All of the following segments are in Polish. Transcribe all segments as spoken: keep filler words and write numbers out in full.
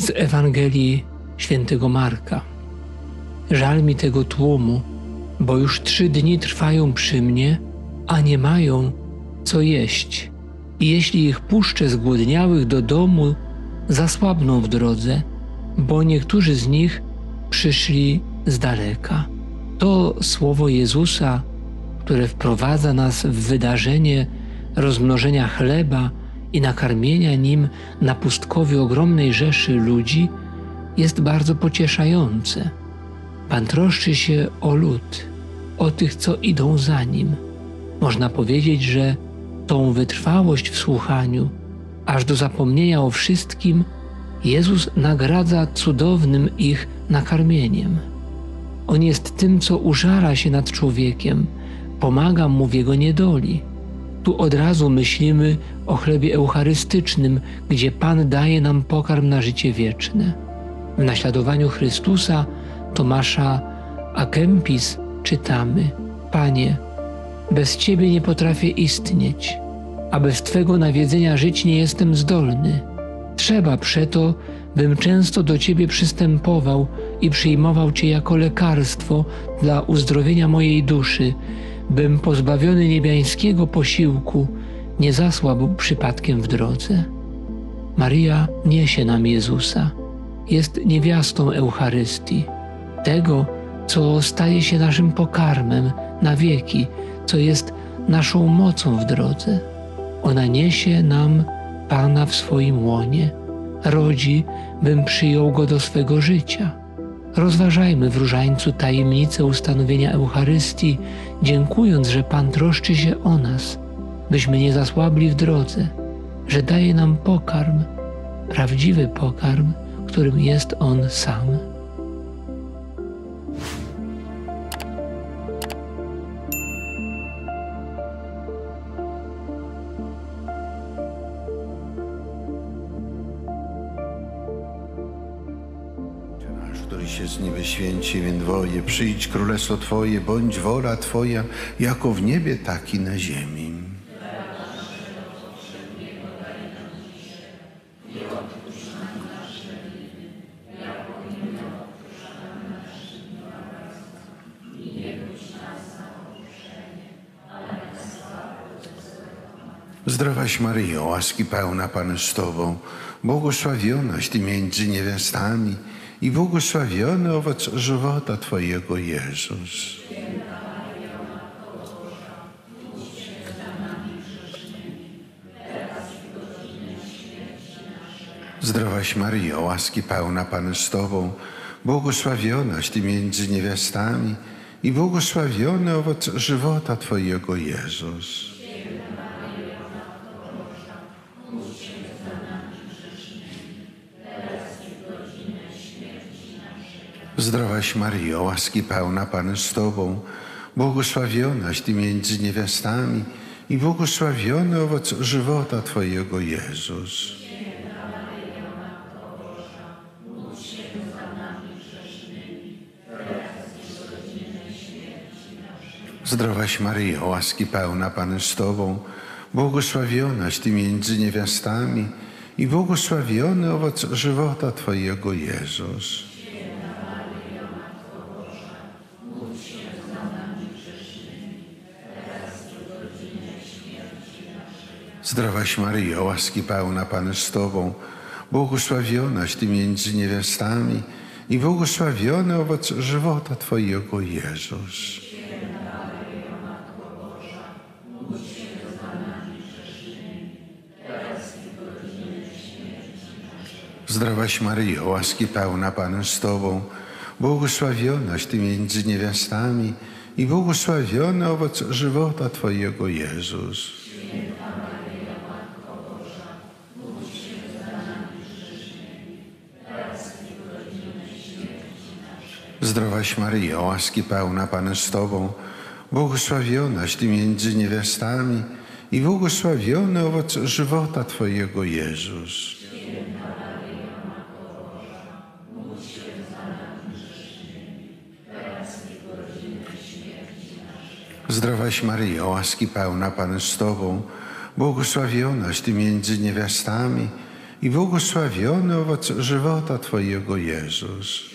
Z Ewangelii Świętego Marka. Żal mi tego tłumu, bo już trzy dni trwają przy mnie, a nie mają co jeść. I jeśli ich puszczę zgłodniałych do domu, zasłabną w drodze, bo niektórzy z nich przyszli z daleka. To słowo Jezusa, które wprowadza nas w wydarzenie rozmnożenia chleba i nakarmienia nim na pustkowiu ogromnej rzeszy ludzi, jest bardzo pocieszające. Pan troszczy się o lud, o tych, co idą za Nim. Można powiedzieć, że tą wytrwałość w słuchaniu, aż do zapomnienia o wszystkim, Jezus nagradza cudownym ich nakarmieniem. On jest tym, co użala się nad człowiekiem, pomaga mu w jego niedoli. Tu od razu myślimy o chlebie eucharystycznym, gdzie Pan daje nam pokarm na życie wieczne. W naśladowaniu Chrystusa Tomasza a Kempis czytamy: Panie, bez Ciebie nie potrafię istnieć, a bez Twego nawiedzenia żyć nie jestem zdolny. Trzeba przeto, bym często do Ciebie przystępował i przyjmował Cię jako lekarstwo dla uzdrowienia mojej duszy, bym pozbawiony niebiańskiego posiłku nie zasłabł przypadkiem w drodze. Maria niesie nam Jezusa, jest niewiastą Eucharystii, tego, co staje się naszym pokarmem na wieki, co jest naszą mocą w drodze. Ona niesie nam Pana w swoim łonie, rodzi, bym przyjął Go do swego życia. Rozważajmy w różańcu tajemnicę ustanowienia Eucharystii, dziękując, że Pan troszczy się o nas, byśmy nie zasłabli w drodze, że daje nam pokarm, prawdziwy pokarm, którym jest On sam. Który się z niebie święci, imię Twoje, przyjdź królestwo Twoje, bądź wola Twoja, jako w niebie, tak i na ziemi. Zdrowaś Maryjo, łaski pełna, Pan z Tobą, błogosławionaś Ty między niewiastami i błogosławiony owoc żywota Twojego, Jezus. Zdrowaś Maryjo, łaski pełna, Pan z Tobą, błogosławionaś Ty między niewiastami i błogosławiony owoc żywota Twojego, Jezus. Zdrowaś Maryjo, łaski pełna, Pan z Tobą, błogosławionaś Ty między niewiastami i błogosławiony owoc żywota Twojego, Jezus. Zdrowaś Maryjo, łaski pełna, Pan z Tobą, błogosławionaś Ty między niewiastami i błogosławiony owoc żywota Twojego, Jezus. Zdrowaś Maryjo, łaski pełna, Pan z Tobą, błogosławionaś Ty między niewiastami i błogosławiony owoc żywota Twojego, Jezus. Zdrowaś Maryjo, łaski pełna, Pan z Tobą, błogosławionaś Ty między niewiastami i błogosławiony owoc żywota Twojego, Jezus. Zdrowaś Maryjo, łaski pełna, Pan z Tobą, błogosławionaś Ty między niewiastami i błogosławiony owoc żywota Twojego, Jezus. Zdrowaś Maryjo, łaski pełna, Pan z Tobą, błogosławionaś Ty między niewiastami i błogosławiony owoc żywota Twojego, Jezus.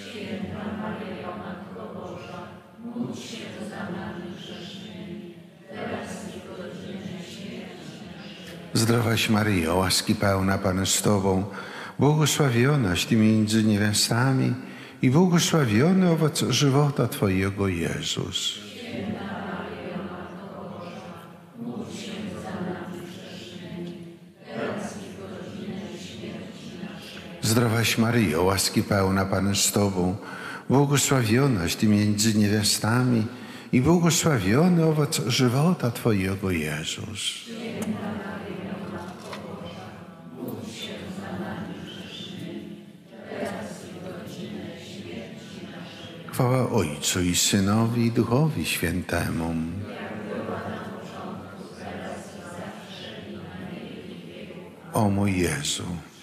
Zdrowaś Maryjo, łaski pełna, Pan z Tobą, błogosławionaś Ty między niewiastami i błogosławiony owoc żywota Twojego, Jezus. Zdrowaś Maryjo, łaski pełna, Pan z Tobą, błogosławionaś Ty między niewiastami i błogosławiony owoc żywota Twojego, Jezus. Chwała Ojcu i Synowi i Duchowi Świętemu. O mój Jezu,